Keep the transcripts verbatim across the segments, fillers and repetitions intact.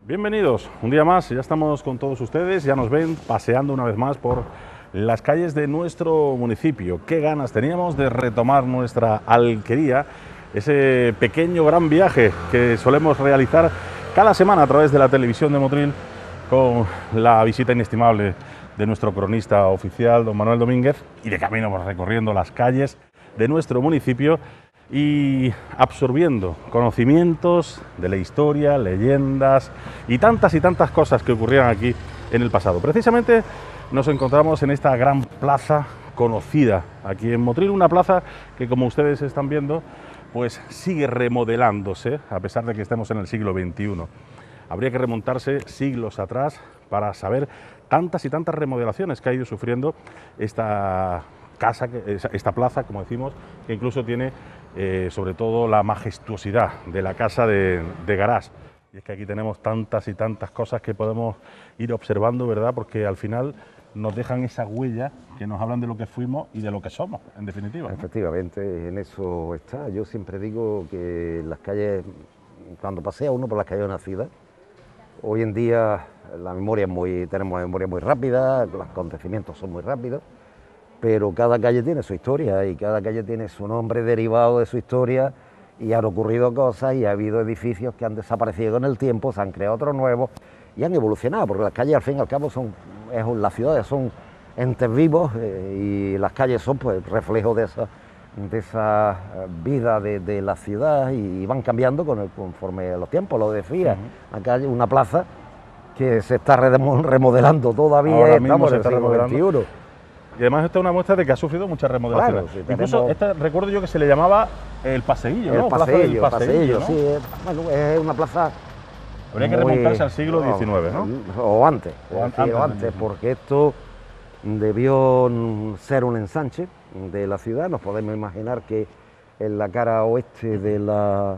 Bienvenidos, un día más, ya estamos con todos ustedes, ya nos ven paseando una vez más por las calles de nuestro municipio. Qué ganas teníamos de retomar nuestra alquería, ese pequeño gran viaje que solemos realizar cada semana a través de la televisión de Motril, con la visita inestimable de nuestro cronista oficial, don Manuel Domínguez, y de camino pues, recorriendo las calles de nuestro municipio y absorbiendo conocimientos de la historia, leyendas y tantas y tantas cosas que ocurrieron aquí en el pasado. Precisamente nos encontramos en esta gran plaza conocida aquí en Motril, una plaza que, como ustedes están viendo, pues sigue remodelándose a pesar de que estemos en el siglo veintiuno. Habría que remontarse siglos atrás para saber tantas y tantas remodelaciones que ha ido sufriendo esta casa, esta plaza, como decimos, que incluso tiene eh, sobre todo la majestuosidad de la casa de, de Garás. Y es que aquí tenemos tantas y tantas cosas que podemos ir observando, ¿verdad? Porque al final nos dejan esa huella que nos hablan de lo que fuimos y de lo que somos, en definitiva, ¿no? Efectivamente, en eso está. Yo siempre digo que las calles, cuando pasea uno por las calles de una ciudad, hoy en día la memoria es muy, tenemos una memoria muy rápida, los acontecimientos son muy rápidos, pero cada calle tiene su historia y cada calle tiene su nombre derivado de su historia, y han ocurrido cosas y ha habido edificios que han desaparecido en el tiempo, se han creado otros nuevos y han evolucionado, porque las calles al fin y al cabo son, es, las ciudades son entes vivos eh, y las calles son pues reflejos de esa, de esa vida de, de la ciudad, y van cambiando con el, conforme los tiempos, lo decía. Uh-huh. Una calle, una plaza que se está remodelando todavía, ahora estamos mismo en se el está siglo remodelando. veintiuno. Y además esta es una muestra de que ha sufrido muchas remodelaciones. Claro, sí, incluso tenemos... esta, recuerdo yo que se le llamaba el paseillo, ¿no? El Plaza paseillo, del paseillo, paseillo, ¿no? sí, es, bueno, es una plaza... Habría que muy... remontarse al siglo diecinueve, ¿no? O antes, o es decir, antes, antes, porque esto debió ser un ensanche de la ciudad. Nos podemos imaginar que en la cara oeste de la,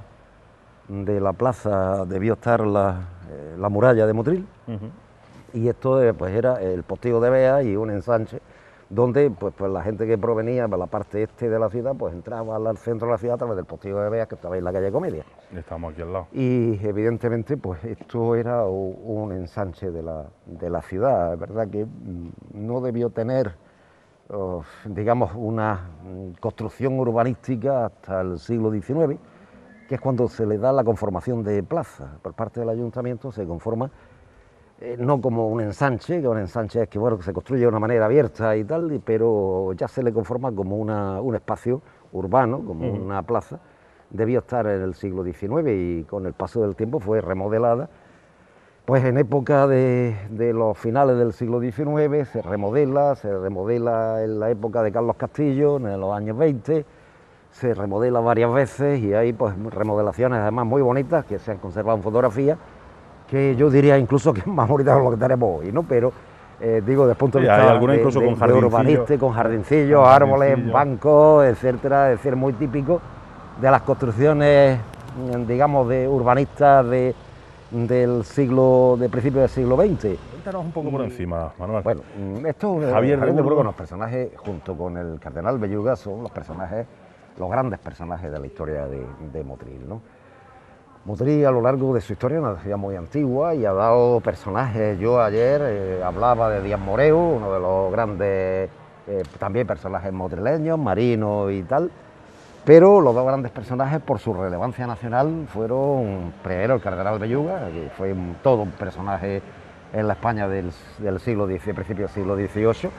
de la plaza debió estar la, eh, la muralla de Motril, uh-huh. Y esto eh, pues era el postigo de Bea y un ensanche donde pues, pues la gente que provenía de la parte este de la ciudad pues entraba al centro de la ciudad a través del postigo de Bea, que estaba en la calle Comedia. Estamos aquí al lado. Y evidentemente pues esto era un ensanche de la, de la ciudad. Es verdad que no debió tener, oh, digamos, una construcción urbanística hasta el siglo diecinueve, que es cuando se le da la conformación de plaza. Por parte del ayuntamiento se conforma Eh, no como un ensanche, que un ensanche es que, bueno, que se construye de una manera abierta y tal, pero ya se le conforma como una, un espacio urbano, como uh-huh. una plaza. Debió estar en el siglo diecinueve y con el paso del tiempo fue remodelada. Pues en época de, de los finales del siglo diecinueve se remodela, se remodela en la época de Carlos Castillo, en los años veinte, se remodela varias veces y hay pues remodelaciones además muy bonitas que se han conservado en fotografía, que yo diría incluso que es más bonita de lo que tenemos hoy, ¿no? Pero eh, digo, desde el punto de vista sí, alguna incluso de, con de, jardincillo, de urbanista, con jardincillos, con árboles, jardincillo. Bancos, etcétera, es decir, muy típico de las construcciones, digamos, de urbanistas de, del siglo, de principios del siglo veinte. Cuéntanos un poco por encima, Manuel. Bueno, esto Javier, Javier de Burgos, los personajes, junto con el cardenal Belluga, son los personajes, los grandes personajes de la historia de, de Motril, ¿no? Motril a lo largo de su historia es una ciudad muy antigua y ha dado personajes. Yo ayer eh, hablaba de Díaz Moreu, uno de los grandes, eh, también personajes motrileños, marinos y tal, pero los dos grandes personajes por su relevancia nacional fueron primero el cardenal Belluga, que fue un, todo un personaje en la España del, del siglo diez, principio del siglo dieciocho,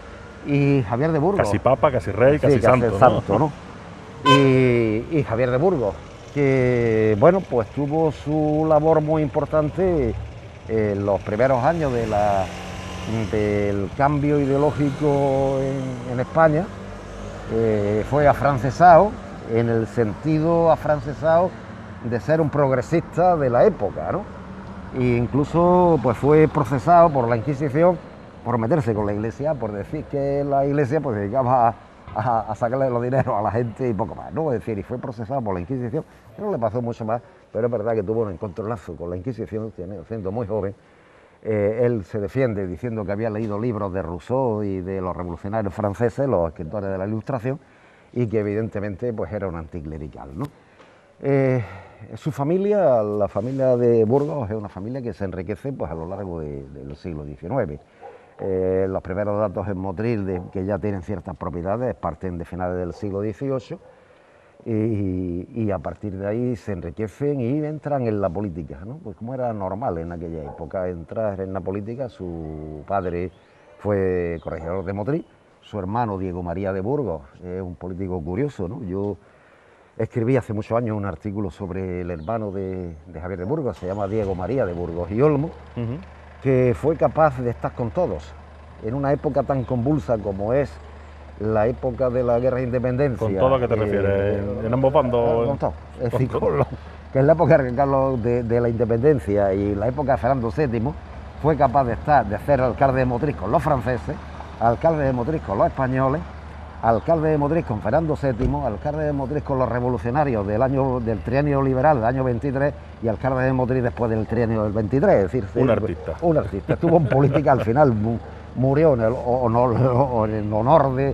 y Javier de Burgos. Casi papa, casi rey, casi sí, santo, casi santo, ¿no? ¿no? Y, y Javier de Burgos, que bueno, pues tuvo su labor muy importante en los primeros años de la, del cambio ideológico en, en España. Eh, fue afrancesado, en el sentido afrancesado de ser un progresista de la época, ¿no? E incluso pues fue procesado por la Inquisición por meterse con la Iglesia, por decir que la Iglesia pues dedicaba a A, a sacarle los dineros a la gente y poco más, ¿no? Es decir, y fue procesado por la Inquisición. No le pasó mucho más, pero es verdad que tuvo un encontronazo con la Inquisición, siendo muy joven. Eh, él se defiende diciendo que había leído libros de Rousseau y de los revolucionarios franceses, los escritores de la Ilustración, y que evidentemente pues era un anticlerical, ¿no? Eh, su familia, la familia de Burgos, es una familia que se enriquece pues, a lo largo de, del siglo diecinueve. Eh, los primeros datos en Motril, de, que ya tienen ciertas propiedades, parten de finales del siglo dieciocho y, y a partir de ahí se enriquecen y entran en la política, ¿no? Pues como era normal en aquella época entrar en la política. Su padre fue corregidor de Motril, su hermano Diego María de Burgos es un político curioso, ¿no? Yo escribí hace muchos años un artículo sobre el hermano de, de Javier de Burgos, se llama Diego María de Burgos y Olmo, uh-huh. que fue capaz de estar con todos en una época tan convulsa como es la época de la guerra de independencia. ¿Con todo a qué te eh, refieres? ¿En, en ambos bandos? Con todo. Es decir, con lo, que en la época de, Carlos de, de la independencia y la época de Fernando séptimo fue capaz de estar, de ser alcalde de Motril con los franceses, alcalde de Motril con los españoles, alcalde de Motril con Fernando séptimo, alcalde de Motril con los revolucionarios del año del trienio liberal del año veintitrés y alcalde de Motril después del trienio del veintitrés. Es decir, un artista. Un artista. Estuvo en política, al final murió en el honor, en honor de,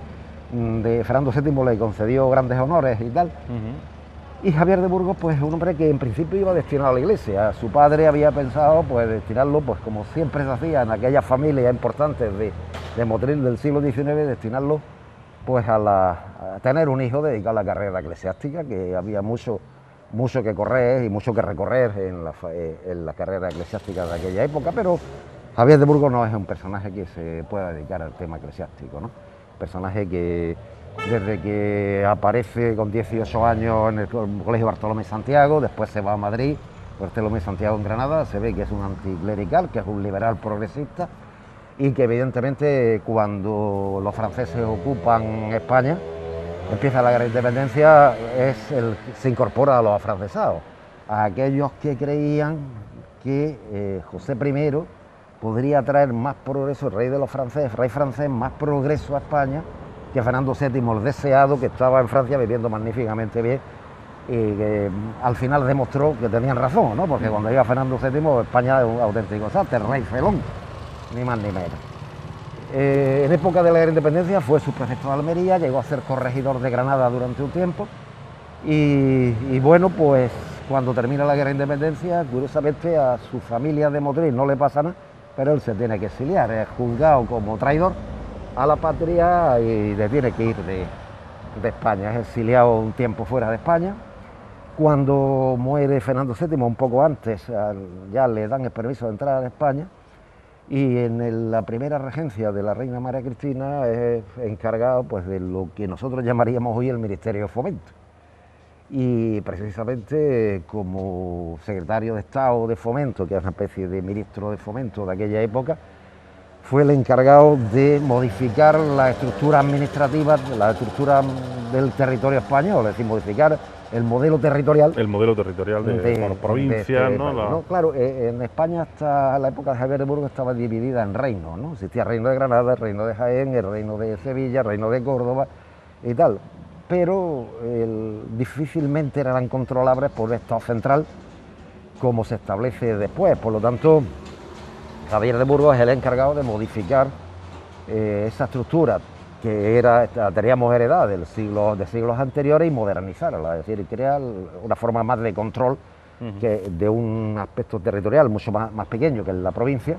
de Fernando séptimo, le concedió grandes honores y tal. Uh-huh. Y Javier de Burgos, pues un hombre que en principio iba destinado a la iglesia. Su padre había pensado pues destinarlo, pues como siempre se hacía en aquellas familias importantes de, de Motril del siglo diecinueve, destinarlo pues a, la, a tener un hijo dedicado a la carrera eclesiástica, que había mucho, mucho que correr y mucho que recorrer en la, en la carrera eclesiástica de aquella época, pero Javier de Burgos no es un personaje que se pueda dedicar al tema eclesiástico, ¿no? Personaje que desde que aparece con dieciocho años en el Colegio Bartolomé Santiago, después se va a Madrid, Bartolomé Santiago en Granada, se ve que es un anticlerical, que es un liberal progresista, y que evidentemente cuando los franceses ocupan España, empieza la guerra de independencia, es el, se incorpora a los afrancesados, a aquellos que creían que eh, José primero podría traer más progreso, el rey de los franceses, rey francés, más progreso a España que Fernando séptimo, el deseado, que estaba en Francia viviendo magníficamente bien y que al final demostró que tenían razón, ¿no? Porque cuando llega Fernando séptimo, España es un auténtico desastre, el rey felón, ni más ni menos. Eh, en época de la guerra de independencia fue subprefecto de Almería, llegó a ser corregidor de Granada durante un tiempo y, y bueno, pues cuando termina la guerra de independencia, curiosamente a su familia de Motril no le pasa nada, pero él se tiene que exiliar, es juzgado como traidor a la patria y le tiene que ir de, de España, es exiliado un tiempo fuera de España. Cuando muere Fernando séptimo, un poco antes, ya le dan el permiso de entrar a España, y en el, la primera regencia de la reina María Cristina es encargado pues, de lo que nosotros llamaríamos hoy el Ministerio de Fomento. Y precisamente como secretario de Estado de Fomento, que es una especie de ministro de Fomento de aquella época, fue el encargado de modificar la estructura administrativa, la estructura del territorio español, es decir, modificar el modelo territorial. El modelo territorial de, de bueno, provincia, de, ¿no? La... ¿no? Claro, en España hasta la época de Javier de Burgos estaba dividida en reinos, ¿no? Existía el reino de Granada, el reino de Jaén, el reino de Sevilla, el reino de Córdoba y tal. Pero el, difícilmente eran controlables por el Estado central, como se establece después. Por lo tanto, Javier de Burgos es el encargado de modificar eh, esa estructura que era, teníamos heredad del siglo, de siglos anteriores y modernizarla, es decir, crear una forma más de control uh-huh. que de un aspecto territorial mucho más, más pequeño que en la provincia,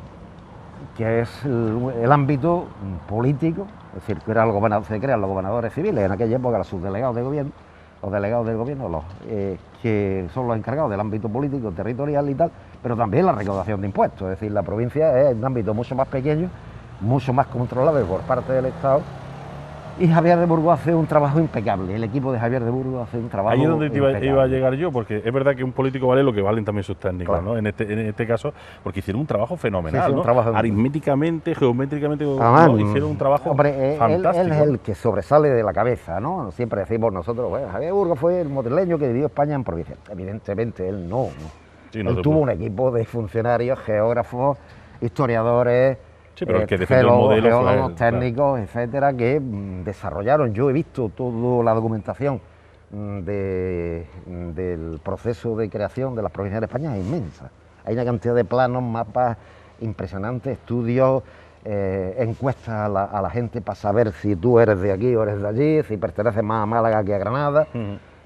que es el, el ámbito político, es decir, que era el gobernador, se crean los gobernadores civiles, en aquella época los subdelegados de gobierno, los delegados del gobierno, los, eh, que son los encargados del ámbito político, territorial y tal, pero también la recaudación de impuestos, es decir, la provincia es un ámbito mucho más pequeño, mucho más controlable por parte del Estado, y Javier de Burgos hace un trabajo impecable, el equipo de Javier de Burgos hace un trabajo Ahí es donde iba, impecable. iba a llegar yo, porque es verdad que un político vale lo que valen también sus técnicos, claro. ¿no? En este, en este caso, porque hicieron un trabajo fenomenal, sí, sí, un ¿no? Trabajo aritméticamente, geométricamente, ah, ¿no? Hicieron un trabajo hombre, fantástico. Él, él es el que sobresale de la cabeza, ¿no? Siempre decimos nosotros, bueno, Javier de Burgos fue el motrileño que dividió España en provincias. Evidentemente él no, ¿no? Sí, no él tuvo un equipo de funcionarios, geógrafos, historiadores, sí, pero el que defendió el modelo geólogos, técnicos, claro. etcétera, que mm, desarrollaron. Yo he visto toda la documentación mm, de, del proceso de creación de las provincias de España, es inmensa. Hay una cantidad de planos, mapas impresionantes, estudios, eh, encuestas a la, a la gente para saber si tú eres de aquí o eres de allí, si perteneces más a Málaga que a Granada. Uh-huh.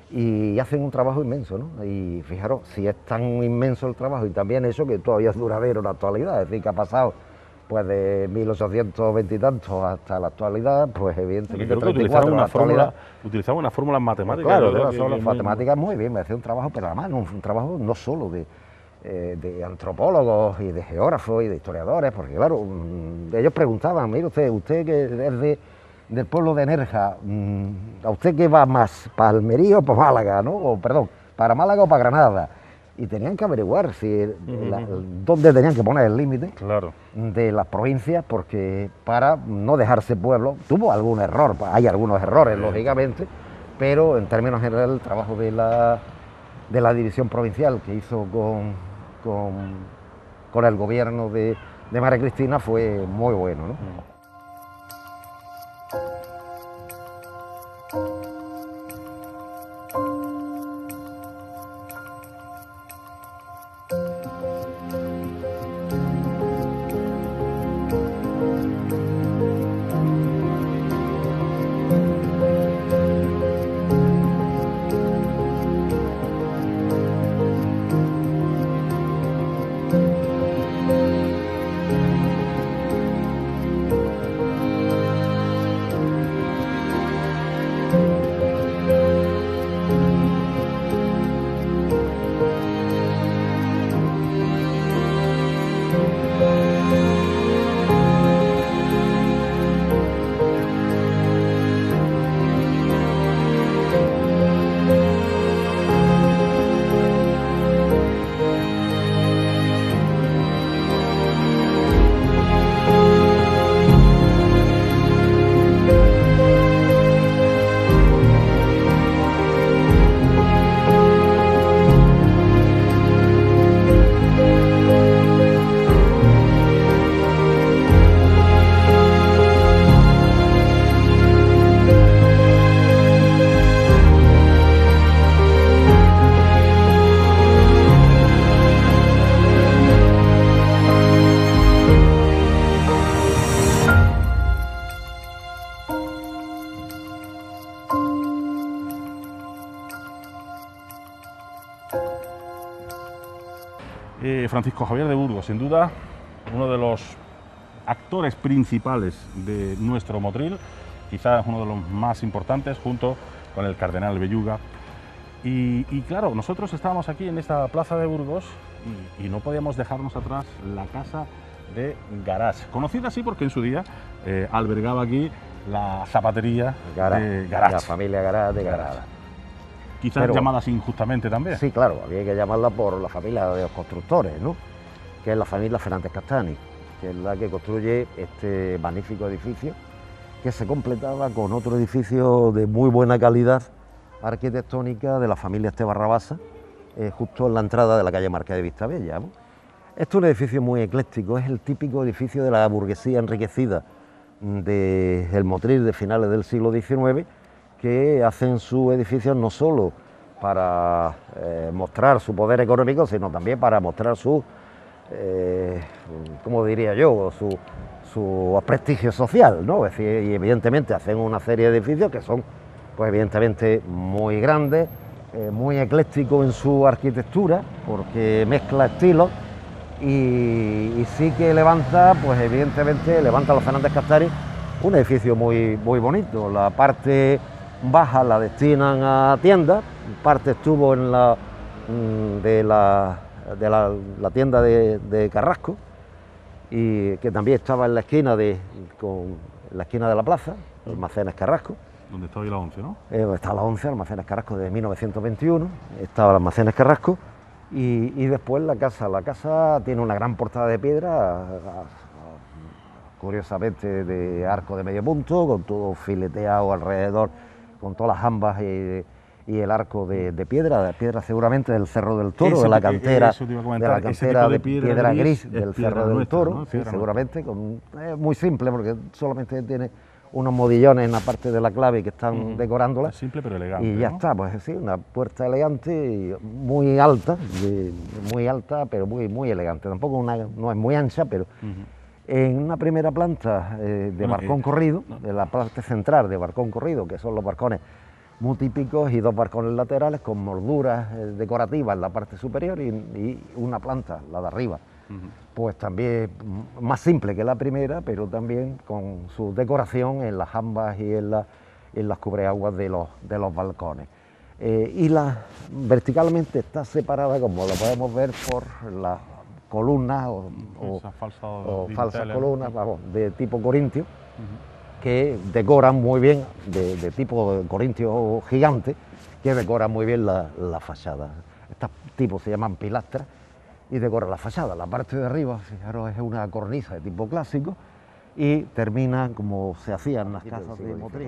y hacen un trabajo inmenso, ¿no? Y fijaros, si es tan inmenso el trabajo y también eso que todavía es duradero en la actualidad, es decir, que ha pasado pues de mil ochocientos veinte y tantos hasta la actualidad, pues evidentemente treinta y cuatro, una fórmula, utilizaban unas fórmulas matemáticas. Pues claro, ¿verdad? son las muy, matemáticas muy bien, me hacía un trabajo, pero además un, un trabajo no solo de, eh, de antropólogos y de geógrafos y de historiadores, porque claro, um, ellos preguntaban, mire usted, usted que es de, del pueblo de Nerja, um, ¿a usted qué va más, para Almería o para Málaga, no? O perdón, para Málaga o para Granada. Y tenían que averiguar si uh-huh. la, dónde tenían que poner el límite claro. de las provincias, porque para no dejarse pueblo, tuvo algún error, hay algunos errores, sí. lógicamente, pero en términos generales el trabajo de la, de la división provincial que hizo con, con, con el gobierno de, de María Cristina fue muy bueno, ¿no? Uh-huh. Eh, Francisco Javier de Burgos, sin duda, uno de los actores principales de nuestro Motril, quizás uno de los más importantes, junto con el cardenal Belluga. Y, y claro, nosotros estábamos aquí en esta plaza de Burgos y, y no podíamos dejarnos atrás la casa de Garage, conocida así porque en su día eh, albergaba aquí la zapatería Garage, de Garage. La familia Garage de Garage. Quizás Pero, llamadas injustamente también. Sí, claro, había que llamarla por la familia de los constructores, ¿no? Que es la familia Fernández Castani, que es la que construye este magnífico edificio, que se completaba con otro edificio de muy buena calidad arquitectónica de la familia Esteban Rabasa, eh, justo en la entrada de la calle Marqués de Vistabella, ¿no? Este es un edificio muy ecléctico, es el típico edificio de la burguesía enriquecida del Motril de finales del siglo diecinueve, que hacen sus edificios no solo para eh, mostrar su poder económico, sino también para mostrar su, eh, ¿cómo diría yo?, su, su prestigio social, ¿no? Es decir, y evidentemente hacen una serie de edificios que son, pues evidentemente, muy grandes, eh, muy eclécticos en su arquitectura, porque mezcla estilos, y, y sí que levanta, pues evidentemente, levanta los Fernández Castani un edificio muy, muy bonito. La parte baja la destinan a tiendas, parte estuvo en la de la, de la, la tienda de, de Carrasco, y que también estaba en la esquina de, con, en la esquina de la plaza, Almacenes Carrasco. Donde está hoy la once, ¿no? Eh, está la once, Almacenes Carrasco de mil novecientos veintiuno, estaba el Almacenes Carrasco, y, y después la casa. La casa tiene una gran portada de piedra, a, a, curiosamente de arco de medio punto, con todo fileteado alrededor, con todas las jambas y, y el arco de, de piedra, de piedra seguramente del Cerro del Toro, eso, de la cantera, de la cantera de piedra, piedra gris, gris del Cerro del nuestra, Toro, ¿no? sí, seguramente, con, es muy simple porque solamente tiene unos modillones en la parte de la clave que están uh-huh. decorándola. Es simple pero elegante. Y ya ¿no? está, pues sí, una puerta elegante, y muy alta, de, muy alta, pero muy, muy elegante. Tampoco una, no es muy ancha, pero uh-huh. en una primera planta eh, de bueno, balcón eh, corrido, no. de la parte central de balcón corrido, que son los balcones muy típicos, y dos balcones laterales con molduras eh, decorativas en la parte superior y, y una planta, la de arriba. Uh-huh. Pues también más simple que la primera, pero también con su decoración en las jambas y en, la, en las cubreaguas de los, de los balcones. Eh, y la, verticalmente está separada, como lo podemos ver, por las columnas o, o, falsa o falsas columnas, vamos, de tipo corintio, uh-huh, que decoran muy bien, de, de tipo corintio gigante, que decoran muy bien la, la fachada. Estos tipos se llaman pilastras y decoran la fachada. La parte de arriba, fijaros, es una cornisa de tipo clásico y termina como se hacían las casas de Motril.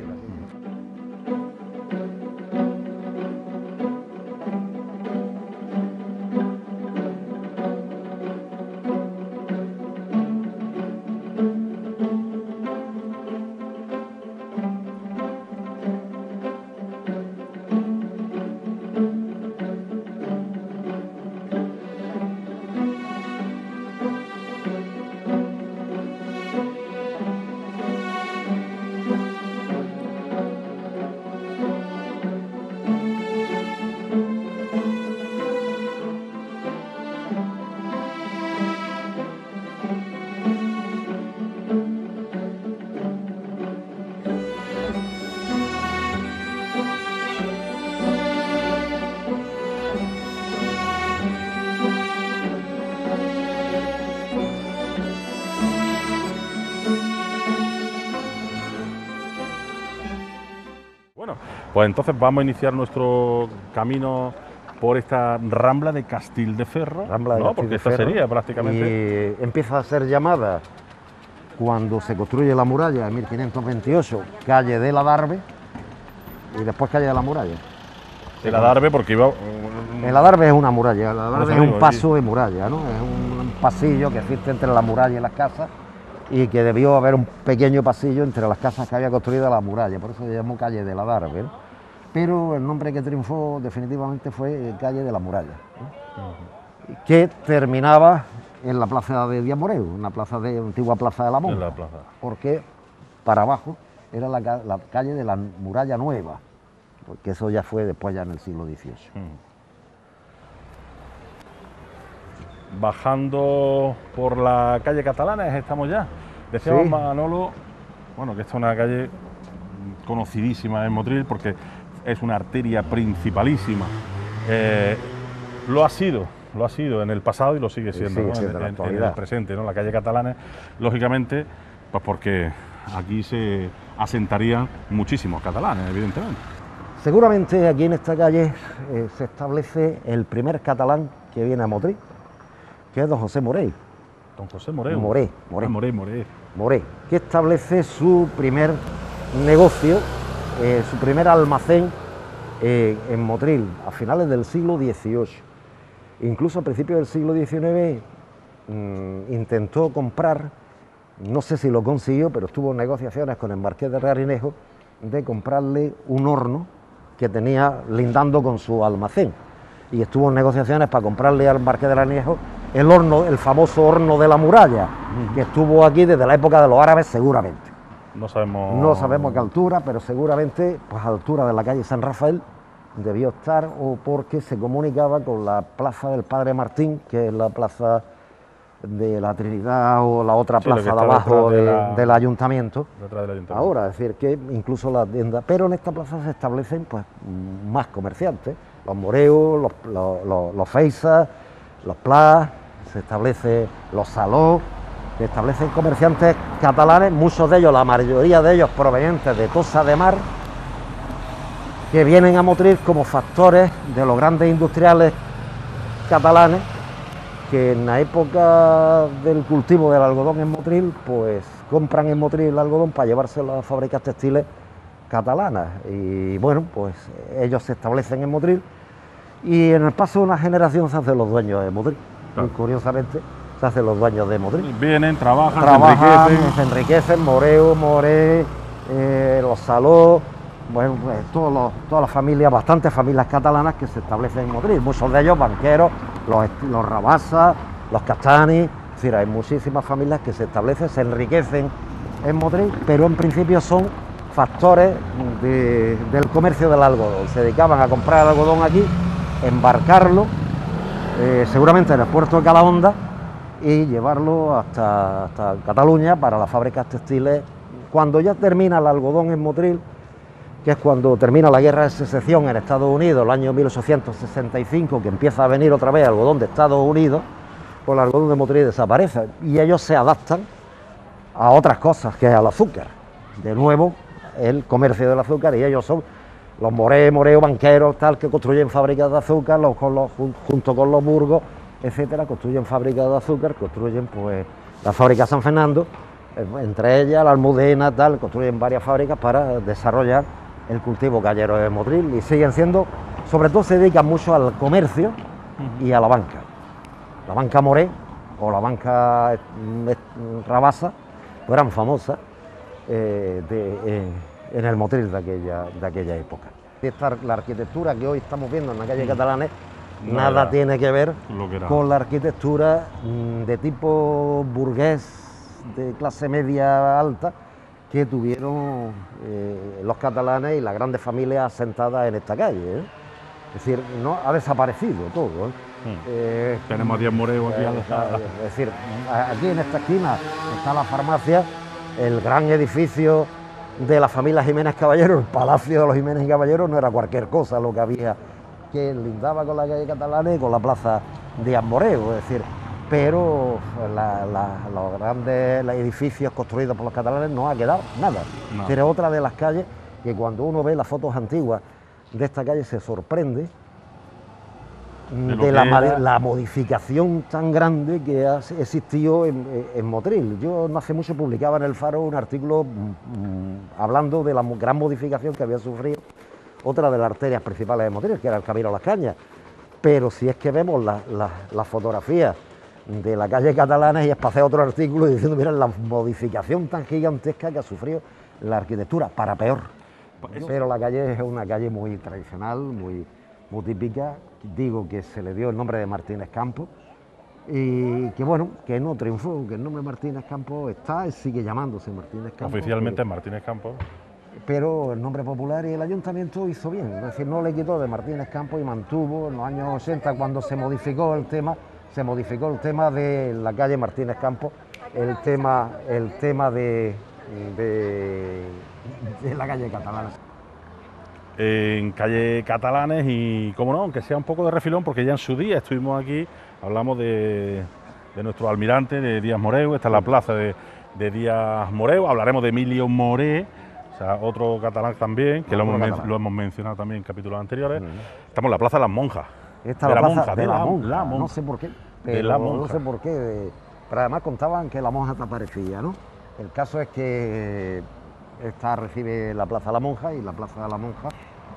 Pues entonces vamos a iniciar nuestro camino por esta Rambla de Castelldefels, Rambla de ¿no? Porque esta sería prácticamente... Y empieza a ser llamada, cuando se construye la muralla en mil quinientos veintiocho, calle de la Darbe, y después calle de la Muralla. El Adarve porque iba... El Adarve es una muralla, el Adarve es un paso de muralla, ¿no? Es un pasillo que existe entre la muralla y las casas, y que debió haber un pequeño pasillo entre las casas que había construido la muralla, por eso se llamó calle de la Adarve, ¿no? Pero el nombre que triunfó definitivamente fue calle de la Muralla, ¿no? Uh-huh. Que terminaba en la plaza de Díaz Moreu, una plaza de antigua plaza de la Monja, la plaza. Porque para abajo era la, la calle de la Muralla Nueva, porque eso ya fue después, ya en el siglo dieciocho. Uh-huh. Bajando por la calle Catalana, estamos ya. Decíamos, sí, Manolo, bueno, que esta es una calle conocidísima en Motril porque es una arteria principalísima. Eh, lo ha sido, lo ha sido en el pasado y lo sigue siendo, sí, ¿no? en, en, en el presente, ¿no? La calle Catalana, lógicamente, pues porque aquí se asentarían muchísimos catalanes, evidentemente. Seguramente aquí en esta calle eh, se establece el primer catalán que viene a Motril, que es don José Morey. Don José Morey. Morey, Morey. Ah, Morey, Morey. Morey, que establece su primer negocio, eh, su primer almacén eh, en Motril a finales del siglo dieciocho. Incluso a principios del siglo diecinueve mmm, intentó comprar, no sé si lo consiguió, pero estuvo en negociaciones con el marqués de Rearinejo de comprarle un horno que tenía lindando con su almacén, y estuvo en negociaciones para comprarle al marqués de Rearinejo el horno, el famoso horno de la Muralla, uh-huh, que estuvo aquí desde la época de los árabes seguramente. No sabemos... No sabemos a qué altura, pero seguramente pues a altura de la calle San Rafael debió estar, o porque se comunicaba con la plaza del Padre Martín, que es la plaza de la Trinidad, o la otra, sí, plaza de abajo de la, del, ayuntamiento. Detrás del ayuntamiento. Ahora, es decir, que incluso las tiendas... Pero en esta plaza se establecen pues más comerciantes, los Moreus, los, los, los, los Feisas, los Plas, se establece los Saló, se establecen comerciantes catalanes, muchos de ellos, la mayoría de ellos provenientes de Tossa de Mar, que vienen a Motril como factores de los grandes industriales catalanes, que en la época del cultivo del algodón en Motril, pues compran en Motril el algodón para llevárselo a las fábricas textiles catalanas. Y bueno, pues ellos se establecen en Motril, y en el paso de una generación se hacen los dueños de Motril, claro. Curiosamente se hacen los dueños de Motril. Vienen, trabajan, trabajan se enriquecen, se enriquecen Moreu, Moré, eh, los Saló, bueno, pues todos los, todas las familias, bastantes familias catalanas que se establecen en Motril, muchos de ellos banqueros, los, los Rabasa, los Castani, es decir, hay muchísimas familias que se establecen, se enriquecen en Motril, pero en principio son factores de, del comercio del algodón. Se dedicaban a comprar el algodón aquí, embarcarlo, eh, seguramente en el puerto de Calahonda, y llevarlo hasta, hasta Cataluña para las fábricas textiles. Cuando ya termina el algodón en Motril, que es cuando termina la guerra de secesión en Estados Unidos, el año mil ochocientos sesenta y cinco, que empieza a venir otra vez algodón de Estados Unidos, pues el algodón de Motril desaparece y ellos se adaptan a otras cosas, que es al azúcar. De nuevo, el comercio del azúcar, y ellos son los Moré, Moreo, banqueros, tal, que construyen fábricas de azúcar, los, con los, junto con los Burgos, etcétera, construyen fábricas de azúcar, construyen pues la fábrica San Fernando, entre ellas la Almudena, tal, construyen varias fábricas para desarrollar el cultivo callero de Motril, y siguen siendo, sobre todo se dedican mucho al comercio y a la banca. La banca Moré o la banca eh, Rabasa pues eran famosas eh, de, eh, en el Motril de aquella, de aquella época. Esta, la arquitectura que hoy estamos viendo en la calle Catalanes, no nada era, tiene que ver que con la arquitectura de tipo burgués, de clase media alta, que tuvieron eh, los catalanes y las grandes familias asentadas en esta calle, ¿eh? Es decir, no ha desaparecido todo, ¿eh? Hmm. Eh, Tenemos a Díaz Moreo aquí. Eh, es decir, aquí en esta esquina está la farmacia, el gran edificio de la familia Jiménez Caballero, el Palacio de los Jiménez Caballero no era cualquier cosa lo que había, que lindaba con la calle Catalana y con la plaza Díaz Moreo, es decir, pero la, la, los grandes los edificios construidos por los catalanes no ha quedado nada. No. Pero otra de las calles que cuando uno ve las fotos antiguas de esta calle se sorprende de, de la, la modificación tan grande que ha existido en, en Motril. Yo no hace mucho publicaba en El Faro un artículo mmm, hablando de la gran modificación que había sufrido otra de las arterias principales de Motril, que era el Camino a las Cañas. Pero si es que vemos las la, la fotografías de la calle Catalanes, y espacé otro artículo diciendo, mira, la modificación tan gigantesca que ha sufrido la arquitectura, para peor. Pero la calle es una calle muy tradicional, muy, muy típica. Digo que se le dio el nombre de Martínez Campos, y que bueno, que no triunfó, que el nombre Martínez Campos está y sigue llamándose Martínez Campos. Oficialmente es Martínez Campos. Pero el nombre popular, y el ayuntamiento hizo bien, es decir, no le quitó de Martínez Campos y mantuvo en los años ochenta, cuando se modificó el tema, se modificó el tema de la calle Martínez Campos, el tema, el tema de, de, de la calle Catalanes. En calle Catalanes, y como no, aunque sea un poco de refilón, porque ya en su día estuvimos aquí, hablamos de, de nuestro almirante, de Díaz Moreu, esta es la plaza de, de Díaz Moreu, hablaremos de Emilio Moré, o sea, otro catalán también, que lo hemos, lo hemos mencionado también en capítulos anteriores. Uh-huh. Estamos en la Plaza de las Monjas. Esta de la, la plaza monja, de, de la, la, monja, la monja, no sé por qué, pero de la monja. no sé por qué, de, pero además contaban que la monja desaparecía, ¿no? El caso es que esta recibe la Plaza de la Monja, y la Plaza de la Monja,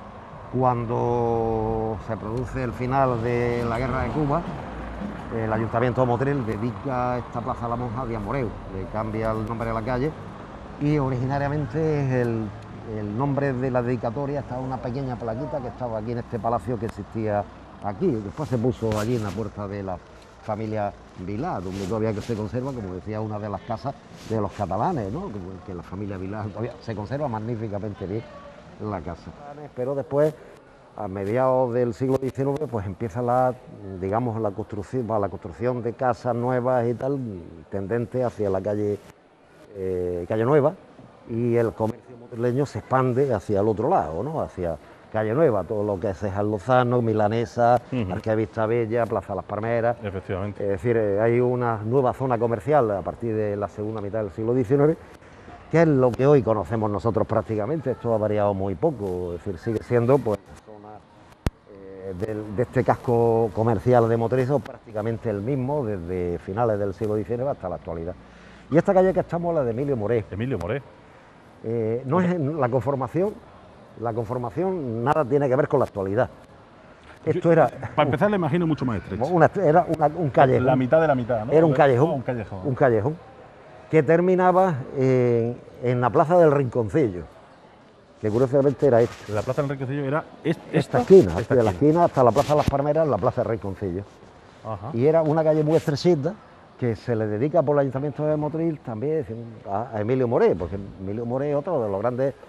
cuando se produce el final de la Guerra de Cuba, el Ayuntamiento de Motril dedica esta Plaza de la Monja a Díaz Moreu, le cambia el nombre de la calle, y originariamente el, el nombre de la dedicatoria estaba una pequeña plaquita que estaba aquí en este palacio que existía aquí. Después se puso allí en la puerta de la familia Vilá, donde todavía que se conserva, como decía, una de las casas de los catalanes, ¿no? Que la familia Vilá todavía se conserva magníficamente bien la casa. Pero después, a mediados del siglo diecinueve, pues empieza la, digamos, la construcción, la construcción de casas nuevas y tal, tendente hacia la calle Eh, Calle Nueva, y el comercio motrileño se expande hacia el otro lado, ¿no? Hacia Calle Nueva, todo lo que es Cejas Lozano, Milanesa, uh-huh. Arquevista Bella, Plaza Las Palmeras. Efectivamente. Es decir, eh, hay una nueva zona comercial a partir de la segunda mitad del siglo diecinueve, que es lo que hoy conocemos nosotros prácticamente. Esto ha variado muy poco, es decir, sigue siendo pues zona eh, de, de este casco comercial de Motril, prácticamente el mismo desde finales del siglo diecinueve hasta la actualidad. Y esta calle que estamos, la de Emilio Moré. Emilio Moré. Eh, no es la conformación, la conformación nada tiene que ver con la actualidad. Esto Yo, era... Para empezar, le imagino mucho más estrecho. Una, era una, un callejón. La mitad de la mitad, ¿no? Era un callejón. Oh, un callejón. Un callejón que terminaba en, en la plaza del Rinconcillo, que curiosamente era esta. La plaza del Rinconcillo era esta, esta esquina, esta de la esquina hasta la plaza de las Palmeras, la plaza del Rinconcillo. Ajá. Y era una calle muy estrechita, que se le dedica por el Ayuntamiento de Motril también a Emilio Moré, porque Emilio Moré es otro de los grandes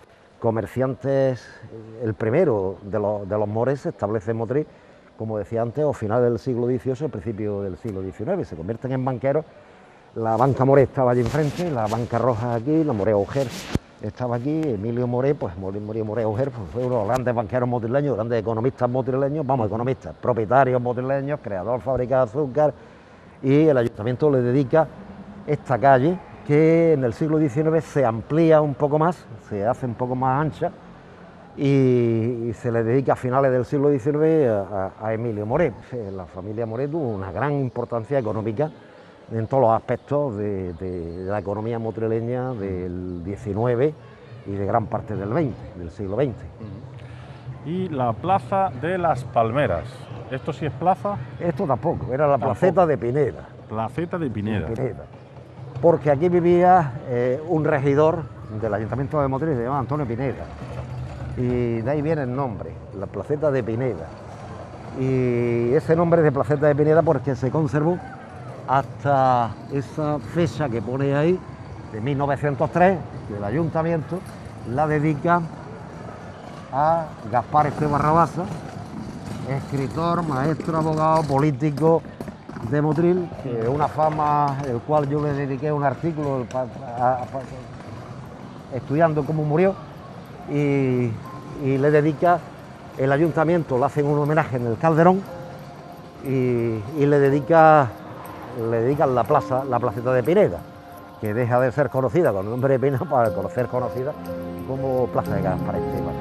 comerciantes, el primero de los, de los mores se establece en Motril, como decía antes, a finales del siglo dieciocho, principio del siglo diecinueve, se convierten en banqueros. La banca Moré estaba allí enfrente, la banca Roja aquí, la Moré Auger estaba aquí, Emilio Moré, pues Emilio Moré Auger pues, fue uno de los grandes banqueros motrileños, grandes economistas motrileños, vamos, economistas, propietarios motrileños, creador de fábricas de azúcar, y el ayuntamiento le dedica esta calle que en el siglo diecinueve se amplía un poco más, se hace un poco más ancha, y, y se le dedica a finales del siglo diecinueve a, a, a Emilio Moré. La familia Moré tuvo una gran importancia económica en todos los aspectos de, de, de la economía motrileña del diecinueve y de gran parte del veinte, del siglo veinte. Y la Plaza de las Palmeras, ¿esto sí es plaza? Esto tampoco, era la Tampoco. Placeta de Pineda. Placeta de Pineda. De Pineda. Porque aquí vivía eh, un regidor del Ayuntamiento de Motril, se llama Antonio Pineda, y de ahí viene el nombre, la Placeta de Pineda. Y ese nombre de Placeta de Pineda porque se conservó hasta esa fecha que pone ahí, de mil novecientos tres, que el Ayuntamiento la dedica a Gaspar Esteban Rabasa, escritor, maestro, abogado, político de Motril, que una fama, el cual yo le dediqué un artículo a, a, a, estudiando cómo murió, y, y le dedica, el Ayuntamiento le hacen un homenaje en el Calderón y, y le dedica le dedican la plaza, la placeta de Pineda, que deja de ser conocida con el nombre de Pineda para ser conocida como Plaza de Gaspar Esteban.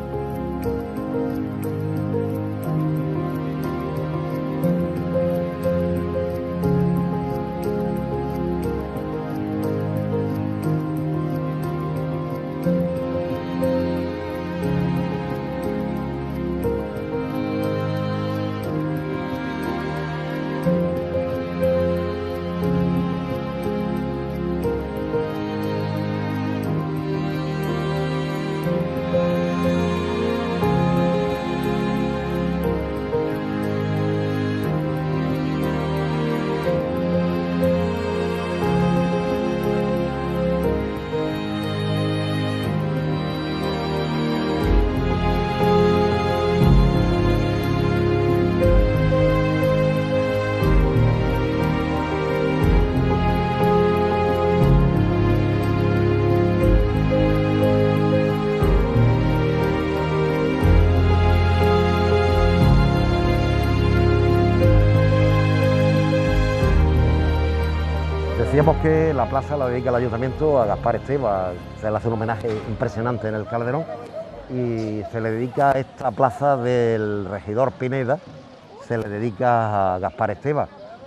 Decíamos que la plaza la dedica el Ayuntamiento a Gaspar Esteban, se le hace un homenaje impresionante en el Calderón y se le dedica esta plaza del regidor Pineda, se le dedica a Gaspar Esteban.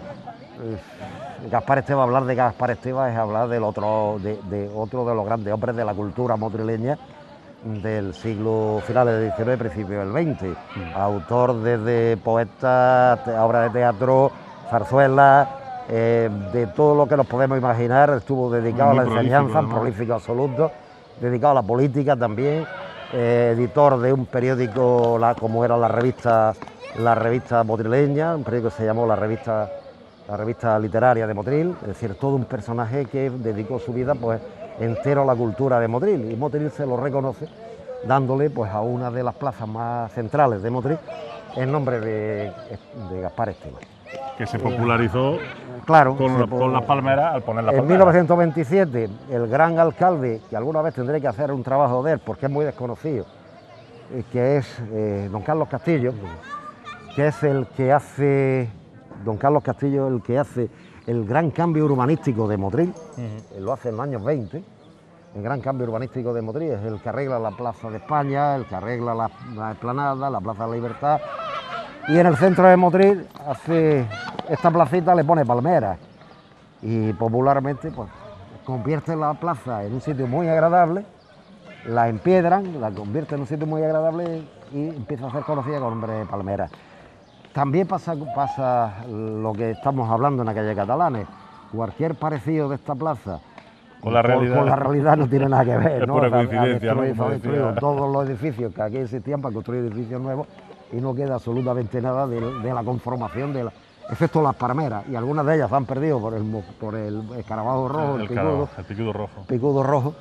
Gaspar Esteban, hablar de Gaspar Esteban es hablar del otro, de, de otro de los grandes hombres de la cultura motrileña del siglo finales del diecinueve, principio del veinte. Mm. Autor desde poetas, obras de teatro, zarzuelas, eh, de todo lo que nos podemos imaginar. Estuvo dedicado Muy a la enseñanza, ¿no? Prolífico absoluto, dedicado a la política también, eh, editor de un periódico la, como era la revista, la revista motrileña, un periódico que se llamó la revista, la revista literaria de Motril, es decir, todo un personaje que dedicó su vida pues entero a la cultura de Motril, y Motril se lo reconoce dándole pues a una de las plazas más centrales de Motril el nombre de, de Gaspar Esteban. Que se popularizó, eh, claro, con, la, con las palmeras al poner las palmeras. En mil novecientos veintisiete, el gran alcalde, que alguna vez tendré que hacer un trabajo de él porque es muy desconocido, que es eh, don Carlos Castillo, que es el que hace, don Carlos Castillo, el que hace el gran cambio urbanístico de Motril, uh-huh. Él lo hace en los años veinte, el gran cambio urbanístico de Motril, es el que arregla la Plaza de España, el que arregla la, la Explanada, la Plaza de la Libertad, y en el centro de Motril hace esta placita, le pone palmeras, y popularmente pues convierte la plaza en un sitio muy agradable, la empiedran, la convierte en un sitio muy agradable y empieza a ser conocida con el nombre de Palmeras. También pasa, pasa lo que estamos hablando en la calle Catalanes. Cualquier parecido de esta plaza con la realidad, con la realidad no tiene nada que ver. Es ¿no? pura O sea, coincidencia, ha destruido, ¿no? ha destruido todos los edificios que aquí existían para construir edificios nuevos y no queda absolutamente nada de, de la conformación, de la, excepto las palmeras, y algunas de ellas se han perdido por el, por el escarabajo rojo, el, el, picudo, el picudo rojo. picudo rojo,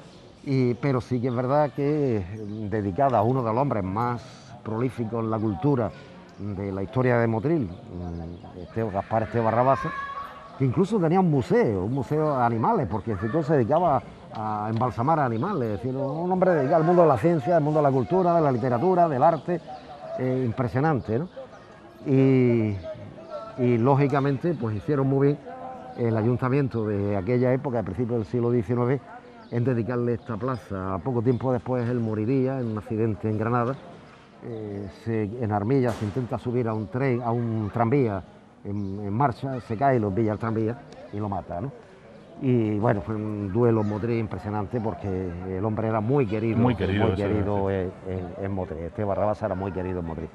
Y, pero sí que es verdad que dedicada a uno de los hombres más prolíficos en la cultura de la historia de Motril, Esteo, Gaspar Esteo Barrabaza, que incluso tenía un museo, un museo de animales, porque Citó se dedicaba a embalsamar a animales, es decir, un hombre dedicado al mundo de la ciencia, al mundo de la cultura, de la literatura, del arte, eh, impresionante, ¿no? Y, y lógicamente pues hicieron muy bien el ayuntamiento de aquella época, a principios del siglo diecinueve, en dedicarle esta plaza. Poco tiempo después él moriría en un accidente en Granada. Eh, se, en Armilla se intenta subir a un tren, a un tranvía en, en marcha, se cae y lo pilla el tranvía y lo mata, ¿no? Y bueno, fue un duelo en Motril impresionante porque el hombre era muy querido, muy querido, muy querido en, en, en Motril. Esteo Barrabaza era muy querido en Motril.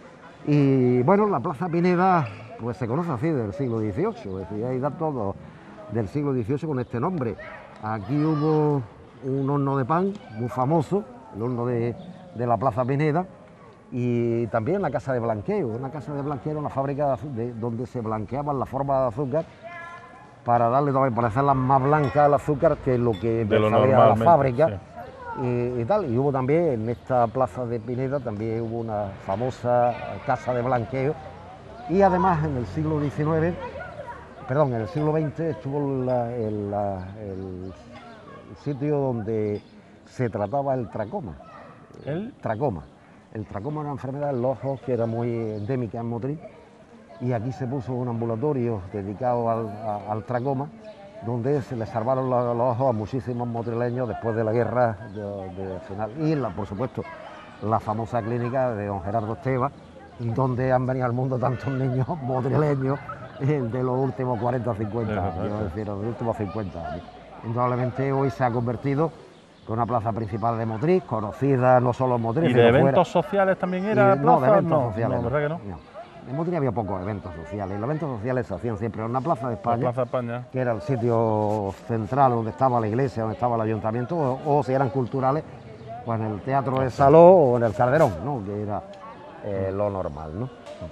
Y bueno, la Plaza Pineda pues se conoce así del siglo dieciocho, es decir, hay datos del siglo dieciocho con este nombre. Aquí hubo un horno de pan muy famoso, el horno de, de la Plaza Pineda, y también la casa de blanqueo, una casa de blanqueo, una fábrica de, donde se blanqueaban las formas de azúcar para darle también, para hacerlas más blancas al azúcar que lo que de lo salía de la fábrica. Sí. Y, y tal, y hubo también en esta Plaza de Pineda también hubo una famosa casa de blanqueo, y además en el siglo diecinueve, perdón, en el siglo veinte estuvo la, el, la, el, el sitio donde se trataba el tracoma. ¿El? Tracoma. El tracoma era una enfermedad en los ojos que era muy endémica en Motril, y aquí se puso un ambulatorio dedicado al, a, al tracoma, donde se le salvaron los, los ojos a muchísimos motrileños después de la guerra de, de final. Y, la, por supuesto, la famosa clínica de don Gerardo Esteva, donde han venido al mundo tantos niños motrileños de los últimos cuarenta o cincuenta años, es decir, de los últimos cincuenta años. Indudablemente hoy se ha convertido en una plaza principal de Motril, conocida no solo en Motril, ¿Y sino de eventos fuera. sociales también era Y, plaza? No, de eventos no, sociales. No, ¿verdad que no? no. En Motril había pocos eventos sociales, los eventos sociales se hacían siempre en una plaza de España, la Plaza España, que era el sitio central donde estaba la iglesia, donde estaba el ayuntamiento, o, o si eran culturales, pues en el Teatro de Saló o en el Calderón, ¿no? Que era eh, lo normal, ¿no?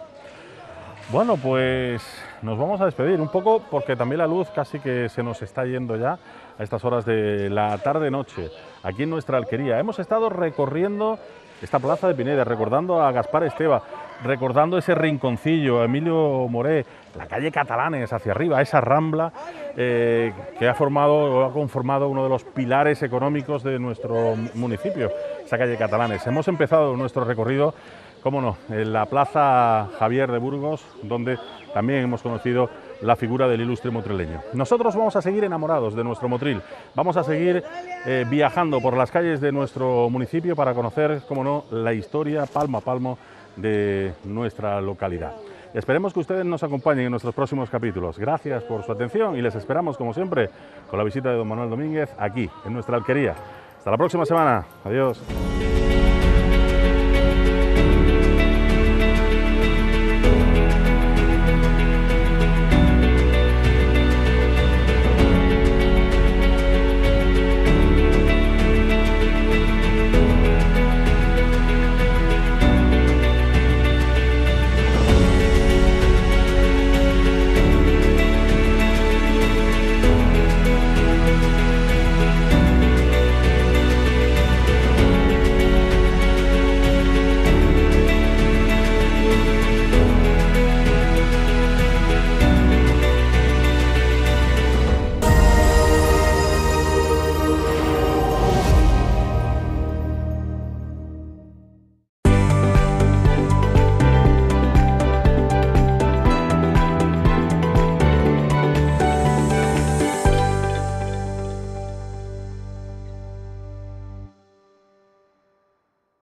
Bueno, pues nos vamos a despedir un poco porque también la luz casi que se nos está yendo ya a estas horas de la tarde-noche, aquí en nuestra alquería. Hemos estado recorriendo esta Plaza de Pineda, recordando a Gaspar Esteva, recordando ese rinconcillo, a Emilio Moré, la calle Catalanes hacia arriba, esa rambla eh, que ha formado o ha conformado uno de los pilares económicos de nuestro municipio, esa calle Catalanes. Hemos empezado nuestro recorrido, cómo no, en la Plaza Javier de Burgos, donde también hemos conocido la figura del ilustre motrileño. Nosotros vamos a seguir enamorados de nuestro Motril, vamos a seguir eh, viajando por las calles de nuestro municipio para conocer, cómo no, la historia palmo a palmo de nuestra localidad. Esperemos que ustedes nos acompañen en nuestros próximos capítulos. Gracias por su atención y les esperamos, como siempre, con la visita de don Manuel Domínguez aquí, en nuestra alquería. Hasta la próxima semana. Adiós.